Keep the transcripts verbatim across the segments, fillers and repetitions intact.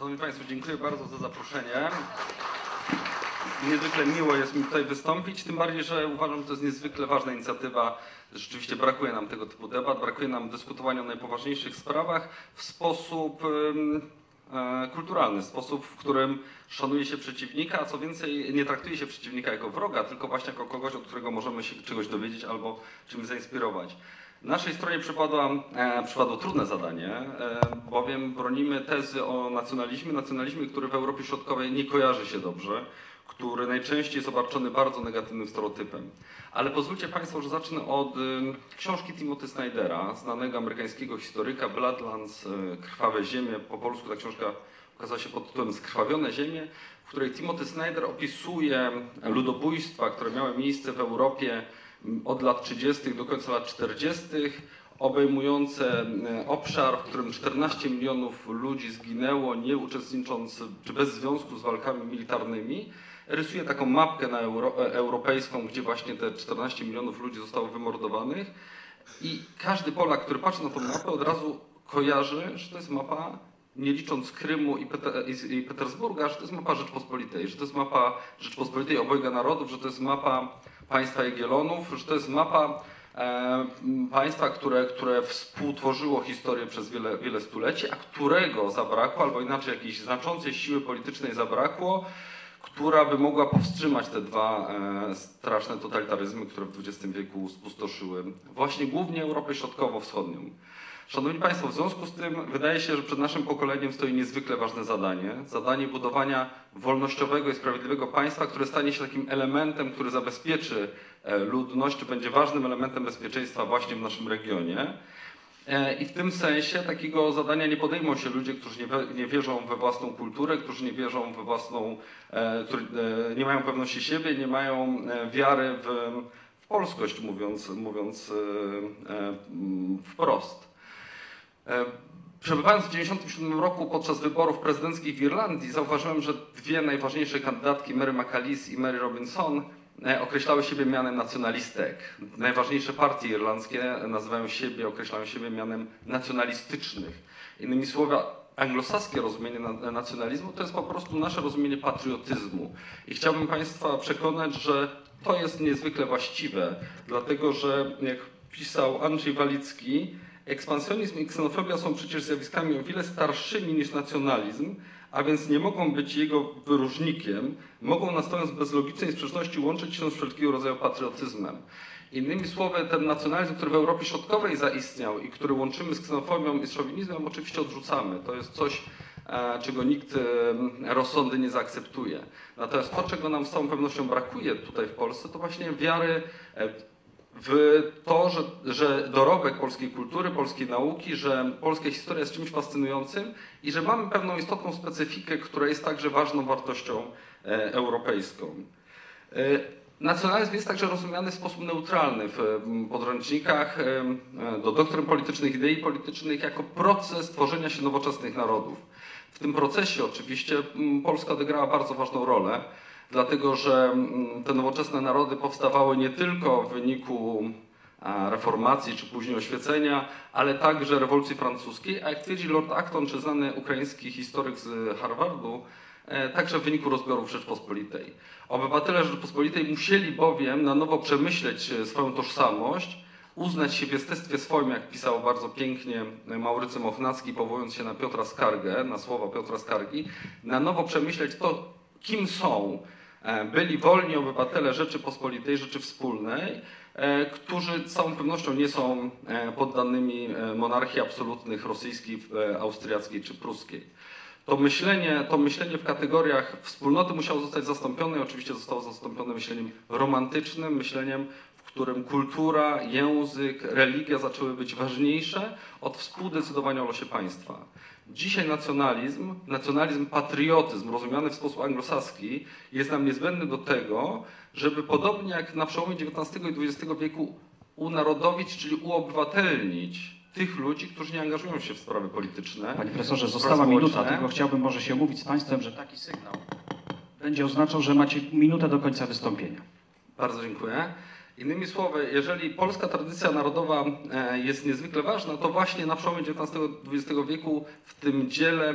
Szanowni Państwo, dziękuję bardzo za zaproszenie. Niezwykle miło jest mi tutaj wystąpić, tym bardziej, że uważam, że to jest niezwykle ważna inicjatywa. Rzeczywiście brakuje nam tego typu debat, brakuje nam dyskutowania o najpoważniejszych sprawach w sposób e, kulturalny, w sposób, w którym szanuje się przeciwnika, a co więcej, nie traktuje się przeciwnika jako wroga, tylko właśnie jako kogoś, od którego możemy się czegoś dowiedzieć albo czymś zainspirować. Naszej stronie przypadło, e, przypadło trudne zadanie, e, bowiem bronimy tezy o nacjonalizmie, nacjonalizmie, który w Europie Środkowej nie kojarzy się dobrze, który najczęściej jest obarczony bardzo negatywnym stereotypem. Ale pozwólcie Państwo, że zacznę od y, książki Timothy Snydera, znanego amerykańskiego historyka, Bloodlands, y, Krwawe ziemie. Po polsku ta książka ukazała się pod tytułem Skrwawione ziemie, w której Timothy Snyder opisuje ludobójstwa, które miały miejsce w Europie od lat trzydziestych do końca lat czterdziestych, obejmujące obszar, w którym czternaście milionów ludzi zginęło, nie uczestnicząc czy bez związku z walkami militarnymi. Rysuje taką mapkę na euro, europejską, gdzie właśnie te czternaście milionów ludzi zostało wymordowanych i każdy Polak, który patrzy na tę mapę, od razu kojarzy, że to jest mapa, nie licząc Krymu i, Peter, i Petersburga, że to jest mapa Rzeczpospolitej, że to jest mapa Rzeczpospolitej obojga narodów, że to jest mapa państwa Jagiellonów, że to jest mapa e, państwa, które, które współtworzyło historię przez wiele, wiele stuleci, a którego zabrakło, albo inaczej jakiejś znaczącej siły politycznej zabrakło, która by mogła powstrzymać te dwa e, straszne totalitaryzmy, które w dwudziestym wieku spustoszyły właśnie głównie Europę Środkowo-Wschodnią. Szanowni Państwo, w związku z tym wydaje się, że przed naszym pokoleniem stoi niezwykle ważne zadanie. Zadanie budowania wolnościowego i sprawiedliwego państwa, które stanie się takim elementem, który zabezpieczy ludność, czy będzie ważnym elementem bezpieczeństwa właśnie w naszym regionie. I w tym sensie takiego zadania nie podejmą się ludzie, którzy nie, nie wierzą we własną kulturę, którzy nie wierzą we własną, którzy nie mają pewności siebie, nie mają wiary w, w polskość, mówiąc, mówiąc wprost. Przebywając w tysiąc dziewięćset dziewięćdziesiątym siódmym roku podczas wyborów prezydenckich w Irlandii, zauważyłem, że dwie najważniejsze kandydatki, Mary McAleese i Mary Robinson, określały siebie mianem nacjonalistek. Najważniejsze partie irlandzkie nazywają siebie, określają siebie mianem nacjonalistycznych. Innymi słowy, anglosaskie rozumienie nacjonalizmu to jest po prostu nasze rozumienie patriotyzmu. I chciałbym Państwa przekonać, że to jest niezwykle właściwe, dlatego że jak pisał Andrzej Walicki, ekspansjonizm i ksenofobia są przecież zjawiskami o wiele starszymi niż nacjonalizm, a więc nie mogą być jego wyróżnikiem, mogą nastając bez logicznej sprzeczności łączyć się z wszelkiego rodzaju patriotyzmem. Innymi słowy, ten nacjonalizm, który w Europie Środkowej zaistniał i który łączymy z ksenofobią i z szowinizmem, oczywiście odrzucamy. To jest coś, czego nikt rozsądny nie zaakceptuje. Natomiast to, czego nam z całą pewnością brakuje tutaj w Polsce, to właśnie wiary w to, że, że dorobek polskiej kultury, polskiej nauki, że polska historia jest czymś fascynującym i że mamy pewną istotną specyfikę, która jest także ważną wartością e, europejską. E, nacjonalizm jest także rozumiany w sposób neutralny w podręcznikach e, do doktryn politycznych, idei politycznych jako proces tworzenia się nowoczesnych narodów. W tym procesie oczywiście Polska odegrała bardzo ważną rolę, dlatego że te nowoczesne narody powstawały nie tylko w wyniku reformacji czy później oświecenia, ale także rewolucji francuskiej, a jak twierdzi Lord Acton, czy znany ukraiński historyk z Harvardu, także w wyniku rozbiorów Rzeczpospolitej. Obywatele Rzeczpospolitej musieli bowiem na nowo przemyśleć swoją tożsamość, uznać się w jestestwie swoim, jak pisał bardzo pięknie Maurycy Mochnacki, powołując się na Piotra Skargę, na słowa Piotra Skargi, na nowo przemyśleć to, kim są byli wolni obywatele Rzeczypospolitej, Rzeczy Wspólnej, którzy z całą pewnością nie są poddanymi monarchii absolutnych rosyjskiej, austriackiej czy pruskiej. To myślenie, to myślenie w kategoriach wspólnoty musiało zostać zastąpione i oczywiście zostało zastąpione myśleniem romantycznym, myśleniem, w którym kultura, język, religia zaczęły być ważniejsze od współdecydowania o losie państwa. Dzisiaj nacjonalizm, nacjonalizm, patriotyzm rozumiany w sposób anglosaski jest nam niezbędny do tego, żeby podobnie jak na przełomie dziewiętnastego i dwudziestego wieku unarodowić, czyli uobywatelnić tych ludzi, którzy nie angażują się w sprawy polityczne. Panie profesorze, została minuta, tylko chciałbym może się umówić z Państwem, że taki sygnał będzie oznaczał, że macie minutę do końca wystąpienia. Bardzo dziękuję. Innymi słowy, jeżeli polska tradycja narodowa jest niezwykle ważna, to właśnie na przełomie dziewiętnastego i dwudziestego wieku w tym dziele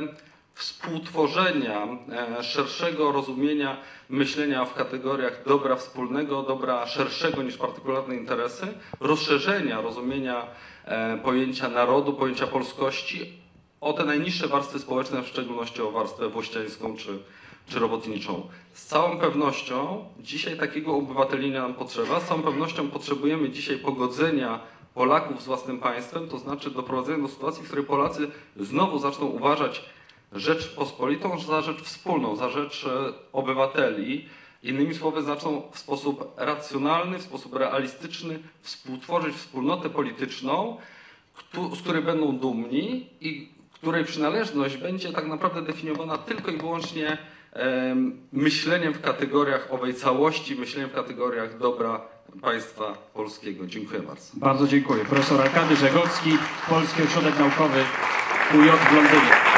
współtworzenia e, szerszego rozumienia myślenia w kategoriach dobra wspólnego, dobra szerszego niż partykularne interesy, rozszerzenia rozumienia e, pojęcia narodu, pojęcia polskości o te najniższe warstwy społeczne, w szczególności o warstwę włościańską czy, czy robotniczą. Z całą pewnością dzisiaj takiego obywatelienia nam potrzeba, z całą pewnością potrzebujemy dzisiaj pogodzenia Polaków z własnym państwem, to znaczy doprowadzenia do sytuacji, w której Polacy znowu zaczną uważać Rzeczpospolitą za rzecz wspólną, za rzecz obywateli. Innymi słowy, zaczną w sposób racjonalny, w sposób realistyczny współtworzyć wspólnotę polityczną, z której będą dumni i której przynależność będzie tak naprawdę definiowana tylko i wyłącznie myśleniem w kategoriach owej całości, myśleniem w kategoriach dobra państwa polskiego. Dziękuję bardzo. Bardzo dziękuję. Profesor Arkady Żegocki, Polski Ośrodek Naukowy U J w Londynie.